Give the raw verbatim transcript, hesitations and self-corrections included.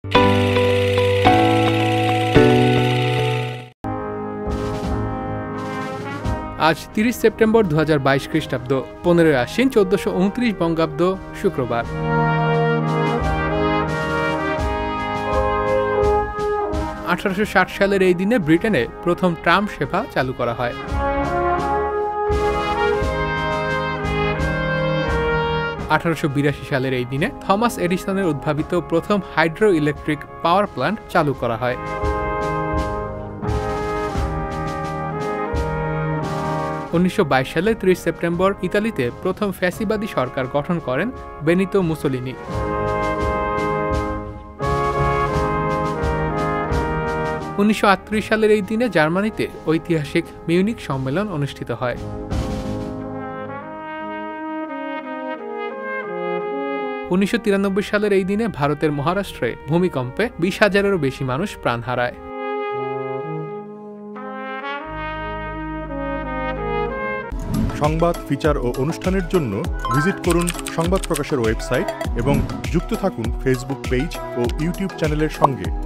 আজ তিরিশ সেপ্টেম্বর দু হাজার বাইশ খ্রিস্টাব্দ, পনেরোই আশ্বিন চোদ্দশো উনত্রিশ বঙ্গাব্দ, শুক্রবার। আঠারোশো ষাট সালের এই দিনে ব্রিটেনে প্রথম ট্রাম সেবা চালু করা হয়। আঠারোশো বিরাশি সালের এই দিনে থমাস এডিসনের উদ্ভাবিত প্রথম হাইড্রো ইলেকট্রিক পাওয়ার প্ল্যান্ট চালু করা হয়। উনিশশো বাইশ সালের ত্রিশ সেপ্টেম্বর ইতালিতে প্রথম ফ্যাসিবাদী সরকার গঠন করেন বেনিতো মুসোলিনি। উনিশশো আটত্রিশ সালের এই দিনে জার্মানিতে ঐতিহাসিক মিউনিক সম্মেলন অনুষ্ঠিত হয়। উনিশশো তিরানব্বই সালের এই দিনে ভারতের মহারাষ্ট্রে ভূমিকম্পে বিশ হাজারেরও বেশি মানুষ প্রাণ হারায়। সংবাদ, ফিচার ও অনুষ্ঠানের জন্য ভিজিট করুন সংবাদ প্রকাশের ওয়েবসাইট এবং যুক্ত থাকুন ফেসবুক পেজ ও ইউটিউব চ্যানেলের সঙ্গে।